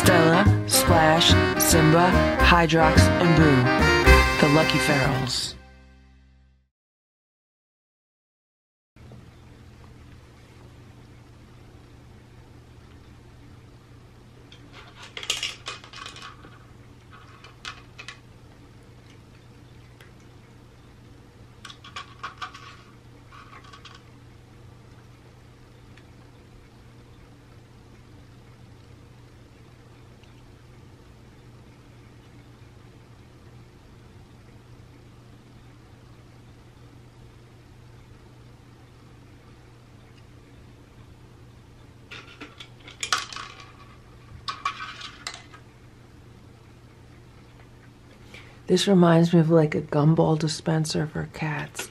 Stella, Splash, Simba, Hydrox, and Boo, the Lucky Ferals. This reminds me of like a gumball dispenser for cats.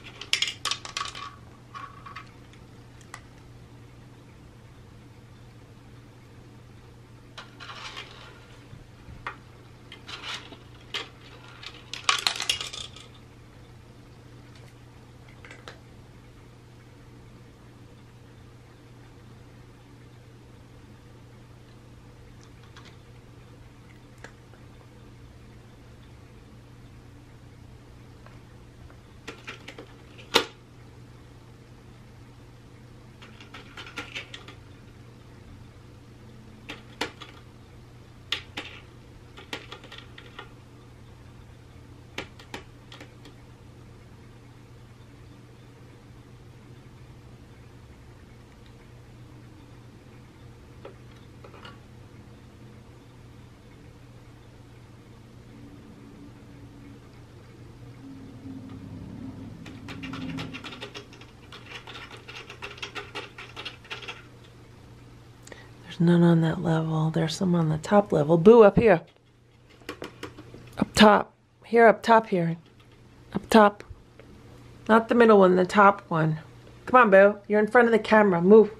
There's none on that level. There's some on the top level. Boo, up here. Up top. Here, up top here. Up top. Not the middle one, the top one. Come on, Boo. You're in front of the camera. Move.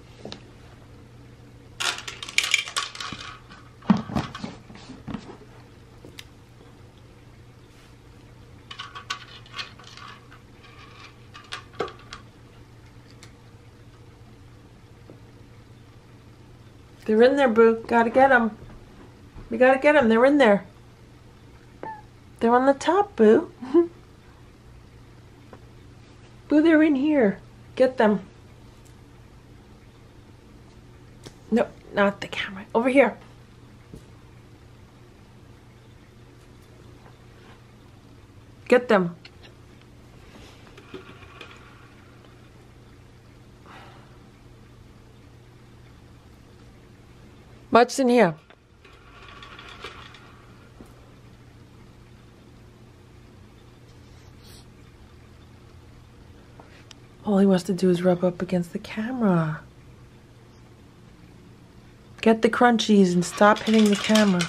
They're in there, Boo. Gotta get them. We gotta get them. They're in there. They're on the top, Boo. Boo, they're in here. Get them. No, not the camera. Over here. Get them. What's in here? All he wants to do is rub up against the camera. Get the crunchies and stop hitting the camera.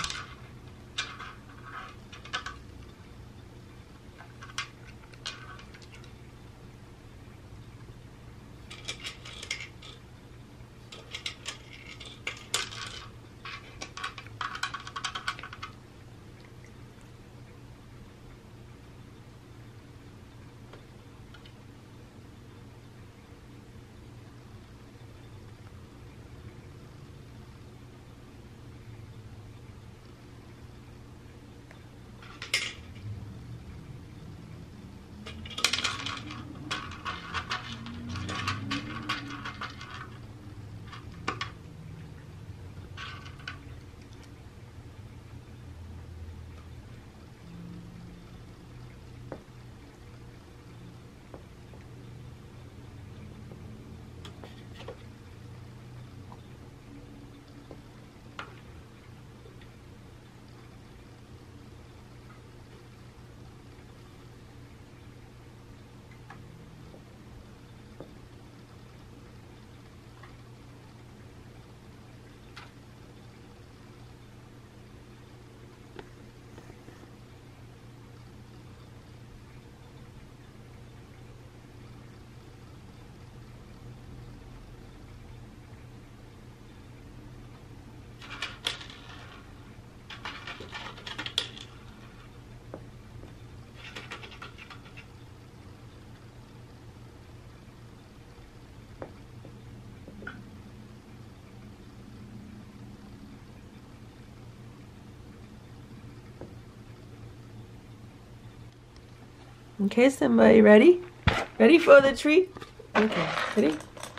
Okay, Simba, you ready? Ready for the treat? Okay, ready?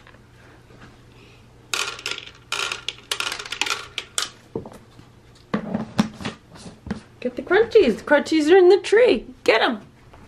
Get the crunchies. The crunchies are in the tree. Get them.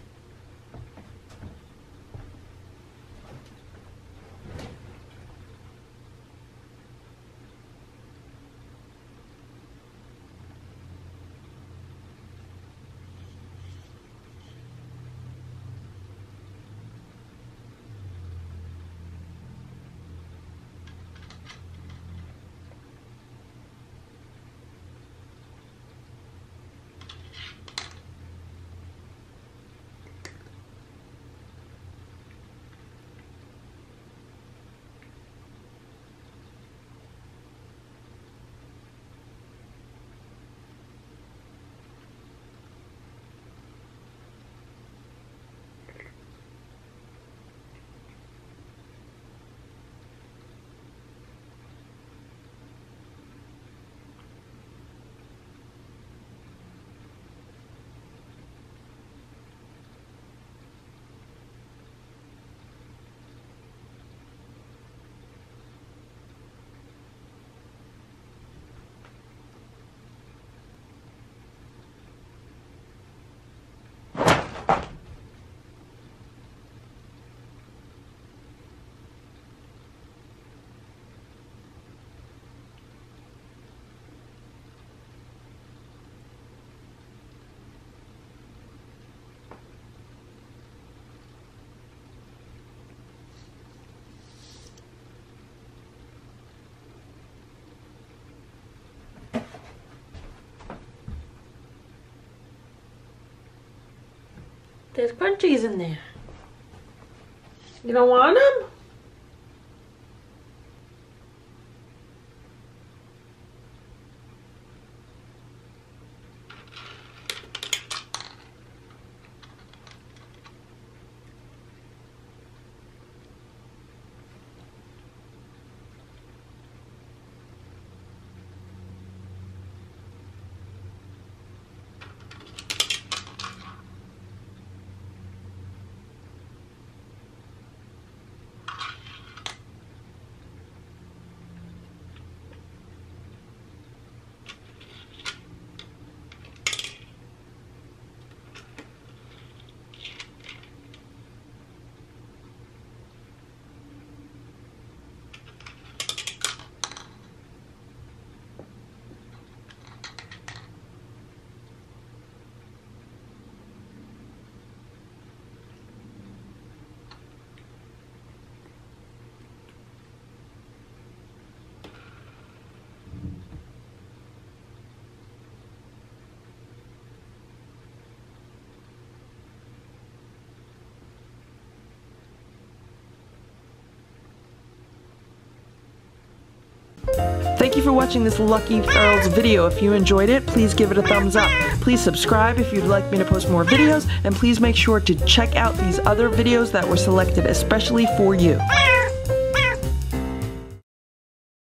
There's crunchies in there. You don't want them? Thank you for watching this Lucky Ferals video. If you enjoyed it, please give it a thumbs up. Please subscribe if you'd like me to post more videos, and please make sure to check out these other videos that were selected especially for you.